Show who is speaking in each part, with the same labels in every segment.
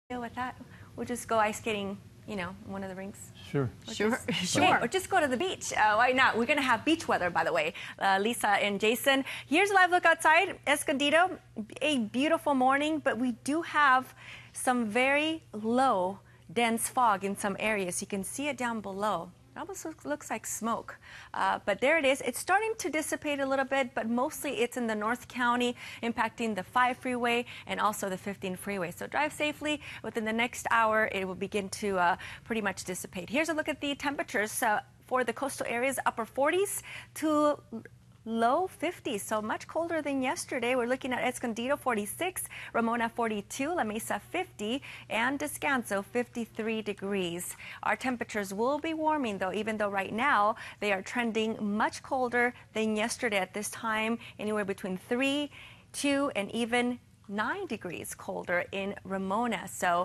Speaker 1: with that? We'll just go ice skating, one of the rinks.
Speaker 2: Sure.
Speaker 1: Or just go to the beach. Why not? We're going to have beach weather, by the way. Lisa and Jason. Here's a live look outside. Escondido, a beautiful morning, but we do have some very low, dense fog in some areas. You can see it down below. It almost looks like smoke, but there it is. It's starting to dissipate a little bit, but mostly it's in the North County, impacting the 5 freeway and also the 15 freeway. So drive safely. Within the next hour, it will begin to pretty much dissipate. Here's a look at the temperatures for the coastal areas, upper 40s to low 50s, so much colder than yesterday. We're looking at Escondido 46, Ramona 42, La Mesa 50, and Descanso 53 degrees. Our temperatures will be warming though, even though right now they are trending much colder than yesterday at this time, anywhere between 3, 2, and even 9 degrees colder in Ramona. So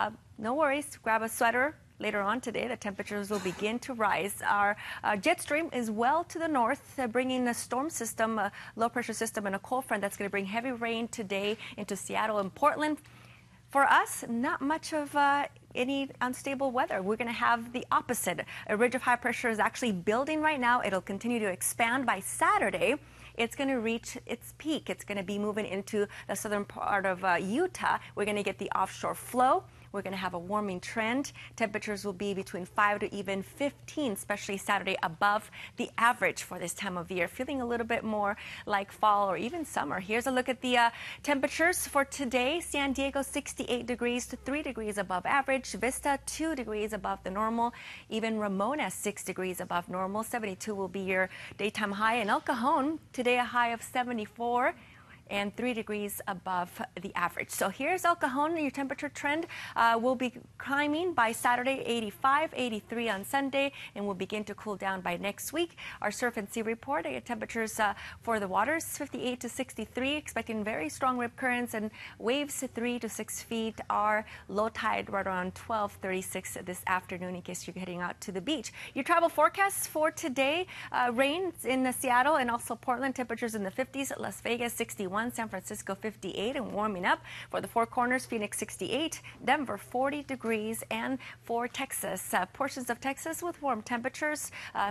Speaker 1: no worries, grab a sweater. Later on today, the temperatures will begin to rise. Our jet stream is well to the north, bringing a storm system, a low-pressure system, and a cold front that's going to bring heavy rain today into Seattle and Portland. For us, not much of any unstable weather. We're going to have the opposite. A ridge of high pressure is actually building right now. It'll continue to expand by Saturday. It's going to reach its peak. It's going to be moving into the southern part of Utah. We're going to get the offshore flow. We're going to have a warming trend. Temperatures will be between 5 to even 15, especially Saturday, above the average for this time of year. Feeling a little bit more like fall or even summer. Here's a look at the temperatures for today. San Diego, 68 degrees to 3 degrees above average. Vista, 2 degrees above the normal. Even Ramona, 6 degrees above normal. 72 will be your daytime high. And El Cajon, today a high of 74. And 3 degrees above the average. So here's El Cajon. Your temperature trend will be climbing by Saturday, 85, 83 on Sunday, and will begin to cool down by next week. Our surf and sea report, temperatures for the waters, 58 to 63, expecting very strong rip currents and waves 3 to 6 feet. Our low tide right around 12:36 this afternoon in case you're heading out to the beach. Your travel forecasts for today, rains in Seattle and also Portland, temperatures in the 50s, Las Vegas 61. San Francisco 58 and warming up. For the Four Corners, Phoenix 68, Denver 40 degrees, and for Texas, portions of Texas with warm temperatures.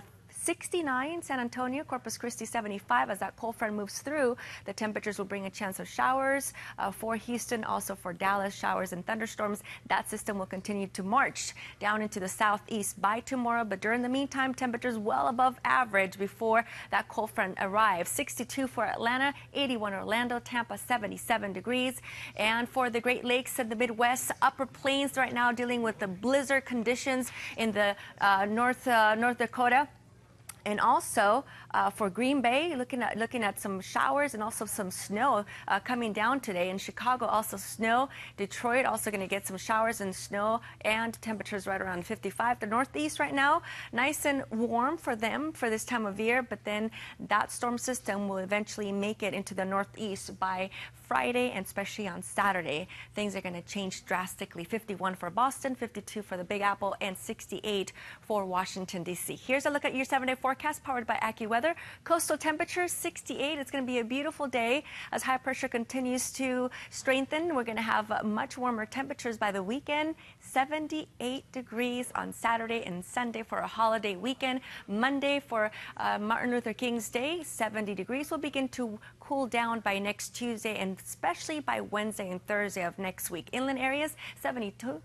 Speaker 1: 69, San Antonio, Corpus Christi 75. As that cold front moves through, the temperatures will bring a chance of showers. For Houston, also for Dallas, showers and thunderstorms. That system will continue to march down into the southeast by tomorrow, but during the meantime, temperatures well above average before that cold front arrives. 62 for Atlanta, 81 Orlando, Tampa 77 degrees. And for the Great Lakes and the Midwest, upper plains right now dealing with the blizzard conditions in the North Dakota. And also for Green Bay, looking at some showers and also some snow coming down today. In Chicago, also snow. Detroit also going to get some showers and snow, and temperatures right around 55. The Northeast right now, nice and warm for them for this time of year, but then that storm system will eventually make it into the Northeast by Friday, and especially on Saturday. Things are going to change drastically. 51 for Boston, 52 for the Big Apple, and 68 for Washington, D.C. Here's a look at your 7-day forecast powered by AccuWeather. Coastal temperatures 68. It's going to be a beautiful day as high pressure continues to strengthen. We're going to have much warmer temperatures by the weekend. 78 degrees on Saturday and Sunday for a holiday weekend. Monday for Martin Luther King's Day, 70 degrees. Will begin to cool down by next Tuesday and especially by Wednesday and Thursday of next week. Inland areas, 72,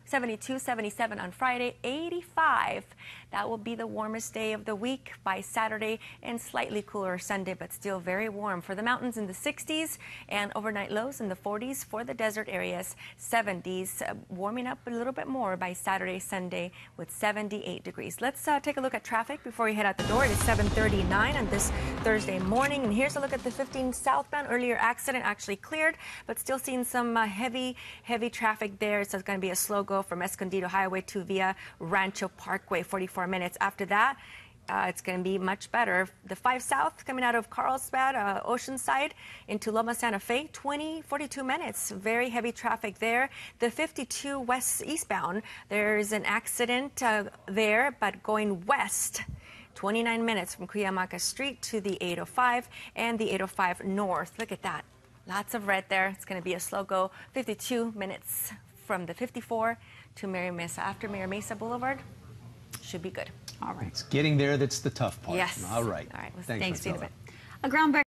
Speaker 1: 77 on Friday, 85. That will be the warmest day of the week by Saturday, and slightly cooler Sunday, but still very warm. For the mountains in the 60s and overnight lows in the 40s. For the desert areas, 70s, warming up a little bit more by Saturday, Sunday with 78 degrees. Let's take a look at traffic before we head out the door. It is 7:39 on this Thursday morning, and here's a look at the 15 southbound. Earlier accident actually cleared, but still seeing some heavy traffic there. So it's going to be a slow go from Escondido Highway to via Rancho Parkway, 44 minutes. After that, it's going to be much better. The 5 South coming out of Carlsbad, Oceanside into Loma Santa Fe, 42 minutes. Very heavy traffic there. The 52 West eastbound, there's an accident there, but going west, 29 minutes from Cuyamaca Street to the 805 and the 805 North. Look at that. Lots of red there. It's going to be a slow go, 52 minutes from the 54 to Mira Mesa. After Mira Mesa Boulevard, should be good.
Speaker 2: All right. It's getting there that's the tough part.
Speaker 1: Yes.
Speaker 2: All right.
Speaker 1: All right. Well,
Speaker 2: Thanks,
Speaker 1: see you in a
Speaker 2: Marcella.
Speaker 1: bit.
Speaker 3: A groundbreaking